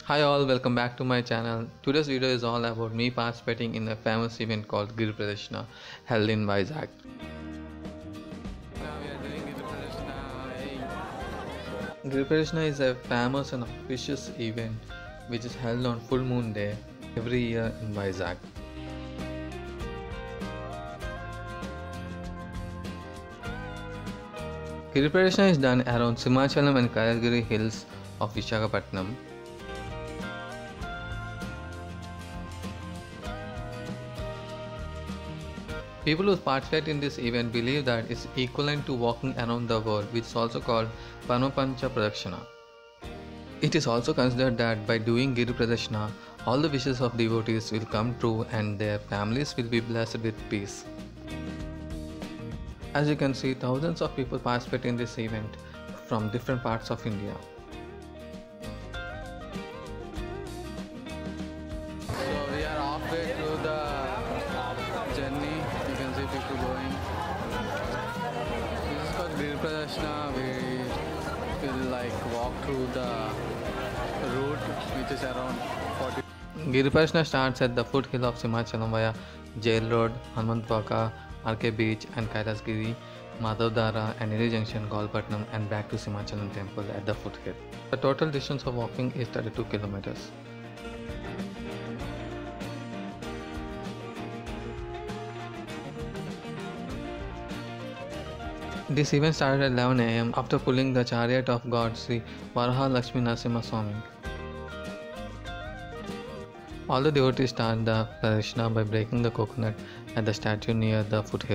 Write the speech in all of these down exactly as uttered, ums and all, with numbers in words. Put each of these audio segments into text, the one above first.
Hi all, welcome back to my channel. Today's video is all about me participating in a famous event called Giri Pradeshna held in Vizag. Now we are doing Giri Pradeshna. Hey. Giri Pradeshna is a famous and auspicious event which is held on full moon day every year in Vizag. Giri Pradeshna is done around Simachalam and Kayasgiri hills of Visakhapatnam. People who participate in this event believe that it's equivalent to walking around the world, which is also called Panopancha Pradakshina. It is also considered that by doing Giri Pradakshina, all the wishes of devotees will come true and their families will be blessed with peace. As you can see, thousands of people participate in this event from different parts of India. So we are halfway through the journey. You can see people going. This is called Giri Pradakshina. We will like walk through the route which is around forty. Giri Pradakshina starts at the foothill of Simachalam via Jail Road, Hanmantwaka, R K Beach and Kailasgiri, Madhavdara and Niri Junction, Golpatnam and back to Simachalam temple at the foothill. The total distance of walking is thirty-two kilometers. This event started at eleven a m after pulling the chariot of God Sri Varaha Lakshmi Narasimha Swami. All the devotees start the Pradakshina by breaking the coconut at the statue near the foothill.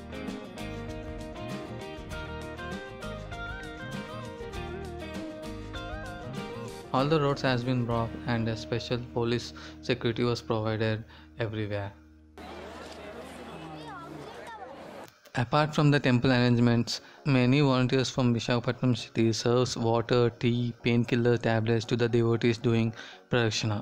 All the roads has been blocked and a special police security was provided everywhere. Apart from the temple arrangements, many volunteers from Visakhapatnam city serves water, tea, painkiller tablets to the devotees doing Pradakshina.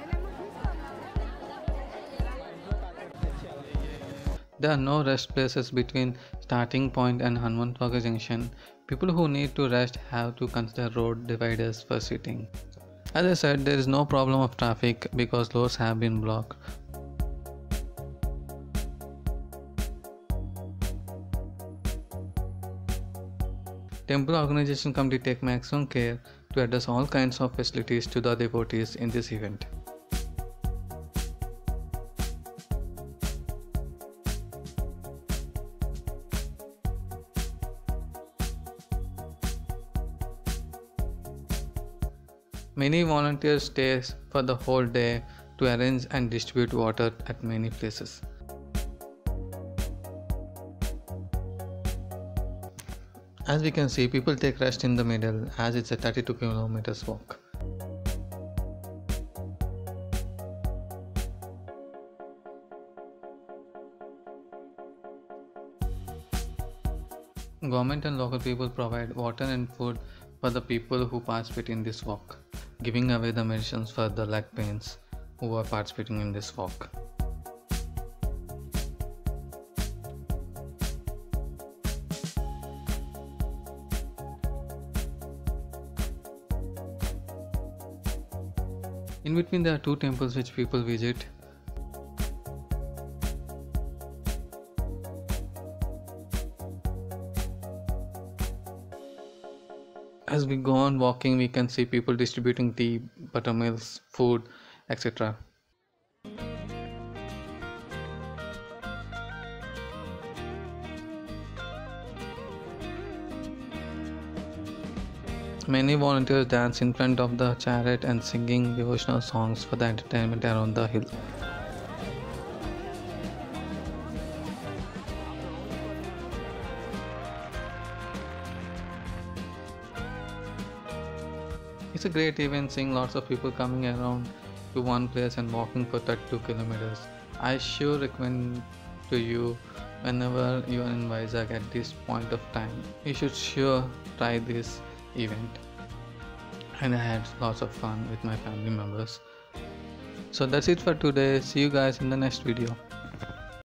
There are no rest places between starting point and Hanmantwaka junction. People who need to rest have to consider road dividers for sitting. As I said, there is no problem of traffic because roads have been blocked. Temple organization committee take maximum care to address all kinds of facilities to the devotees in this event. Many volunteers stay for the whole day to arrange and distribute water at many places. As we can see, people take rest in the middle as it's a thirty-two kilometers walk. Government and local people provide water and food for the people who participate in this walk, giving away the medicines for the leg pains who are participating in this walk. In between there are two temples which people visit. As we go on walking, we can see people distributing tea, buttermilks, food, et cetera. Many volunteers dance in front of the chariot and singing devotional songs for the entertainment around the hill. It's a great event, seeing lots of people coming around to one place and walking for thirty-two kilometers. I sure recommend to you whenever you are in Vizag at this point of time. You should sure try this event. And I had lots of fun with my family members. So that's it for today. See you guys in the next video.